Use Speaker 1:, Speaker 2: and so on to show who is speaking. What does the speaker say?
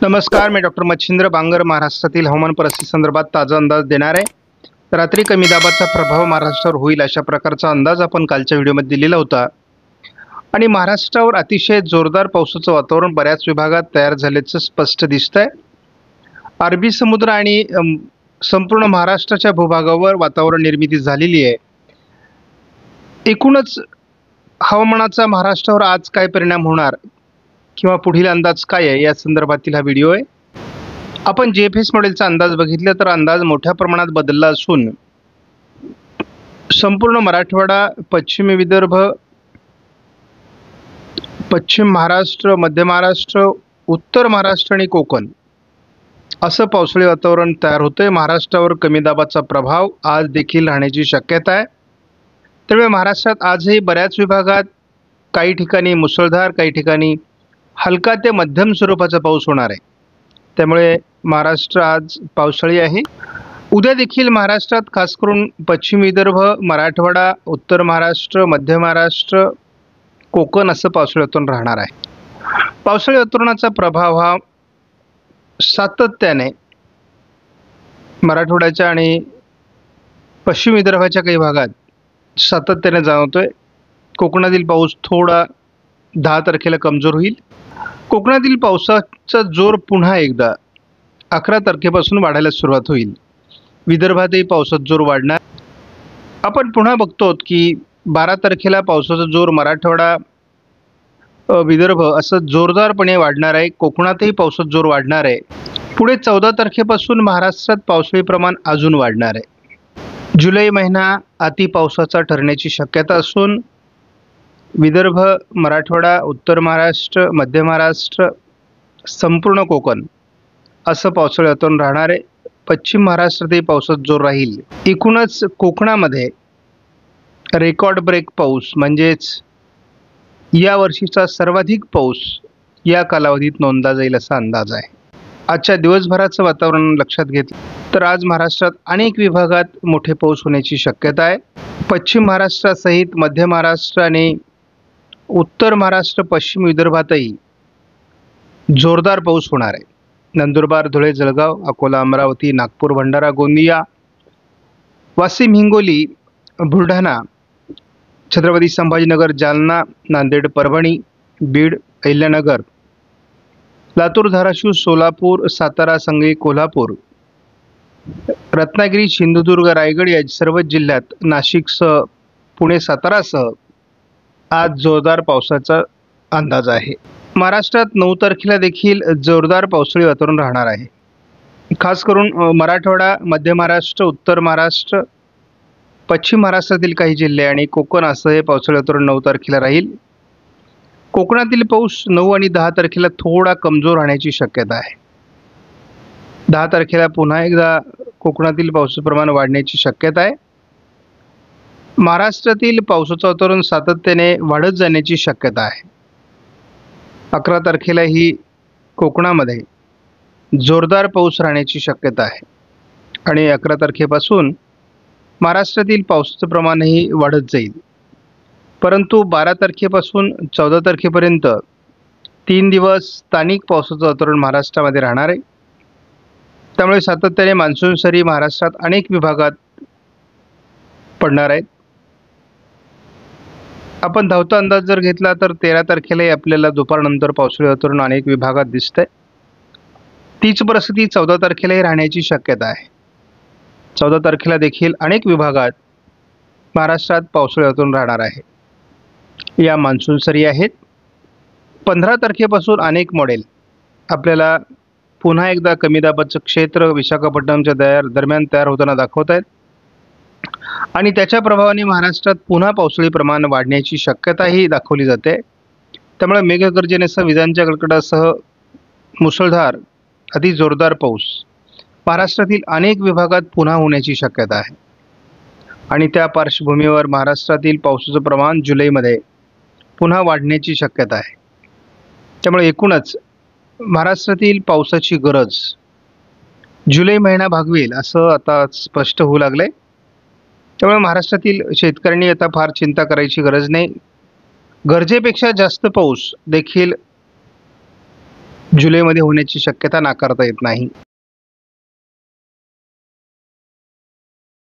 Speaker 1: नमस्कार, मी डॉक्टर मच्छिंद्र बांगर महाराष्ट्रातील हवामान परिस्थिती संदर्भात ताजा अंदाज देणार आहे। रात्री कमी दाबाचा प्रभाव महाराष्ट्रावर होईल अशा प्रकारचा अंदाज आपण कालच्या व्हिडिओमध्ये दिलेला होता आणि महाराष्ट्रावर अतिशय जोरदार पावसाचं वातावरण बऱ्याच विभागात तयार झाल्याचं स्पष्ट दिसतंय। अरबी समुद्र आणि संपूर्ण महाराष्ट्राच्या भूभागावर वातावरण निर्मिती झालेली आहे। एकूणच हवामानाचा महाराष्ट्रावर आज काय परिणाम होणार किंवा पुढील अंदाज काय आहे या संदर्भातील हा व्हिडिओ आहे। आपण जीएफएस मॉडेलचा अंदाज बघितला तर अंदाज मोठ्या प्रमाणात बदलला असून संपूर्ण मराठवाडा, पश्चिमी विदर्भ, पश्चिम महाराष्ट्र, मध्य महाराष्ट्र, उत्तर महाराष्ट्र आणि कोकण असं पावसाळी वातावरण तयार होतंय। महाराष्ट्रावर कमी दाबाचा प्रभाव आज देखील राहण्याची शक्यता आहे। त्यामुळे महाराष्ट्रात आजही बऱ्याच विभागात काही ठिकाणी मुसळधार, काही ठिकाणी हलका ते मध्यम स्वरूपाचा पाऊस होणार आहे। त्यामुळे महाराष्ट्र आज पावसाळी आहे। उद्या देखील महाराष्ट्रात खास करून पश्चिम विदर्भ, मराठवाडा, उत्तर महाराष्ट्र, मध्य महाराष्ट्र, कोकण असं पावसाळी वातावरण राहणार आहे। पावसाळी वातावरणाचा प्रभाव हा सातत्याने मराठवाड्याच्या आणि पश्चिम विदर्भाच्या काही भागात सातत्याने जाणवतोय। कोकणातील पाऊस थोडा 10 तारखेला कमजोर होईल। कोकणातील पावसाचा जोर पुन्हा एकदा 11 तारखेपासून वाढायला सुरुवात होईल। विदर्भातही पावसाचा जोर वाढणार। आपण पुन्हा बघतो की 12 तारखेला पावसाचा जोर मराठवाडा, विदर्भ असं जोरदारपणे वाढणार आहे। कोकणातही पावसाचा जोर वाढणार आहे। पुढे 14 तारखेपासून महाराष्ट्रात पावसाळी प्रमाण अजून वाढणार आहे। जुलै महिना अति पावसाचा ठरण्याची शक्यता असून विदर्भ, मराठवाडा, उत्तर महाराष्ट्र, मध्य महाराष्ट्र, संपूर्ण कोकण असं पावसाळी वातावरण राहणार आहे। पश्चिम महाराष्ट्रातही पावसाचा जोर राहील। एकूणच कोकणामध्ये रेकॉर्ड ब्रेक पाऊस म्हणजेच या वर्षीचा सर्वाधिक पाऊस या कालावधीत नोंदला जाईल असा अंदाज आहे। आजच्या दिवसभराचं वातावरण लक्षात घेतलं तर आज महाराष्ट्रात अनेक विभागात मोठे पाऊस होण्याची शक्यता आहे। पश्चिम महाराष्ट्रासहित मध्य महाराष्ट्र आणि उत्तर महाराष्ट्र, पश्चिम विदर्भातही जोरदार पाऊस होणार आहे। नंदुरबार, धुळे, जळगाव, अकोला, अमरावती, नागपूर, भंडारा, गोंदिया, वाशिम, हिंगोली, बुलढाणा, छत्रपती संभाजीनगर, जालना, नांदेड, परभणी, बीड, अहिल्यानगर, लातूर, धाराशिव, सोलापूर, सातारा, सांगली, कोल्हापूर, रत्नागिरी, सिंधुदुर्ग, रायगड या सर्व जिल्ह्यात, नाशिकसह पुणे, सातारासह आज जोरदार पावसाचा अंदाज आहे। महाराष्ट्रात 9 तारखेला देखील जोरदार पावसाळी वातावरण राहणार आहे। खास करून मराठवाडा, मध्य महाराष्ट्र, उत्तर महाराष्ट्र, पश्चिम महाराष्ट्रातील काही जिल्हे आणि कोकण असं हे पावसाळी वातावरण 9 तारखेला राहील। कोकणातील पाऊस 9 आणि 10 तारखेला थोडा कमजोर राहण्याची शक्यता आहे। 10 तारखेला पुन्हा एकदा कोकणातील पावसाचं प्रमाण वाढण्याची शक्यता आहे। महाराष्ट्रातील पावसाचं वातावरण सातत्याने वाढत जाण्याची शक्यता आहे। 11 तारखेलाही कोकणामध्ये जोरदार पाऊस राहण्याची शक्यता आहे आणि 11 तारखेपासून महाराष्ट्रातील पावसाचं प्रमाणही वाढत जाईल। परंतु 12 तारखेपासून 14 तारखेपर्यंत 3 दिवस स्थानिक पावसाचं वातावरण महाराष्ट्रामध्ये राहणार आहे। त्यामुळे सातत्याने मान्सून सरी महाराष्ट्रात अनेक विभागात पडणार आहेत। आपण धावता अंदाज जर घेतला तर 13 तारखेलाही आपल्याला दुपारनंतर पावसाळी वातावरण अनेक विभागात दिसतंय। तीच परिस्थिती 14 तारखेलाही राहण्याची शक्यता आहे। 14 तारखेला देखील अनेक विभागात महाराष्ट्रात पावसाळी वातावरण राहणार आहे। या मान्सून सरी आहेत। 15 तारखेपासून अनेक मॉडेल आपल्याला पुन्हा एकदा कमी दाबाचं क्षेत्र विशाखापट्टणमच्या दरम्यान तयार होताना दाखवत आहेत आणि त्याच्या प्रभावाने महाराष्ट्रात पुन्हा पावसाळी प्रमाण वाढण्याची शक्यताही दाखवली जाते। त्यामुळे मेघगर्जनेसह विजांच्या कडकडाटासह मुसळधार अति जोरदार पाऊस महाराष्ट्रातील अनेक विभागात पुन्हा होण्याची शक्यता आहे आणि त्या पार्श्वभूमीवर महाराष्ट्रातील पावसाचं प्रमाण जुलैमध्ये पुन्हा वाढण्याची शक्यता आहे। त्यामुळे एकूणच महाराष्ट्रातील पावसाची गरज जुलै महिना भागवेल असं आता स्पष्ट होऊ लागलंय। त्यामुळे महाराष्ट्रातील शेतकऱ्यांनी आता फार चिंता करायची गरज नाही। गरजेपेक्षा जास्त पाऊस देखील जुलैमध्ये होण्याची शक्यता नाकारता येत नाही.